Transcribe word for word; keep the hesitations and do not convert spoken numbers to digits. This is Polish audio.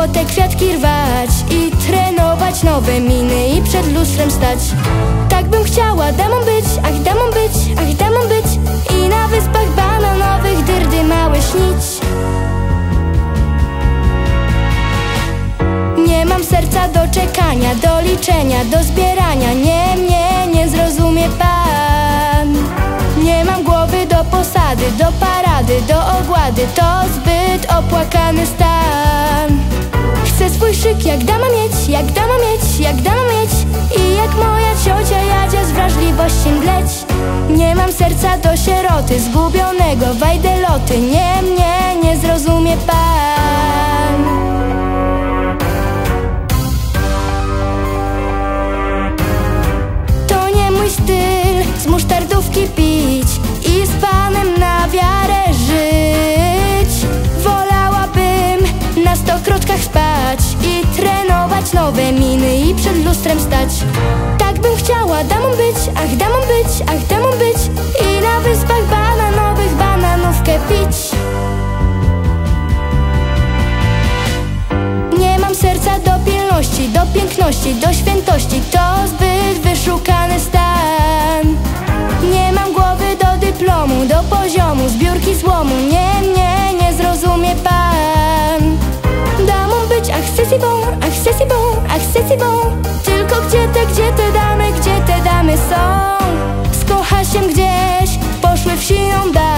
te kwiatki rwać i trenować nowe miny i przed lustrem stać. Tak bym chciała damą być, ach damą być, ach damą być i na wyspach bananowych dyrdy małe śnić. Nie mam serca do czekania, do liczenia, do zbierania. Nie, mnie nie zrozumie pan. Nie mam głowy do posady, do parady, do ogłady. To zbyt opłakany stan. Chcę swój szyk jak dama mieć, jak dama mieć, jak dama mieć i jak moja ciocia Jadzia z wrażliwości mdleć. Nie mam serca do sieroty, zgubionego wajdeloty. Nie, mnie nie zrozumie pan. To nie mój styl z musztardówki pić i z panem na wiarę żyć. Wolałabym na sto kroczkach spać i trenować nowe miny i przed lustrem stać. Tak bym chciała damą być, ach damą być, ach damą być i na wyspach bananowych bananówkę pić. Nie mam serca do pilności, do piękności, do świętości. To zbyt wyszukany stan. Nie mam głowy do dyplomu, do poziomu zbiórki złomu. Nie, mnie nie zrozumie pan. Damą być, ach c'est si bon, ach c'est si bon, ach c'est si bon. Tylko gdzie te, gdzie te damy, gdzie te damy są? Z kochasiem gdzieś poszły w siną dal.